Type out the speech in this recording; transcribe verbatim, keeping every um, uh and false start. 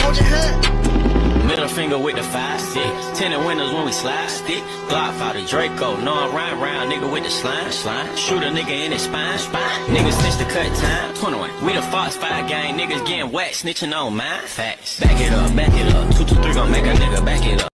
Trojan hunt. Middle finger with the five six. Tinted windows when we slide stick. Glock out the Draco. No, I'm round round nigga with the slime slime. Shoot a nigga in his spine spine. Niggas snitch the cut time. twenty-one. We the Fox five gang. Niggas getting whacked snitching on mine. Facts. Back it up, back it up. Two two three gon' make a nigga back it up.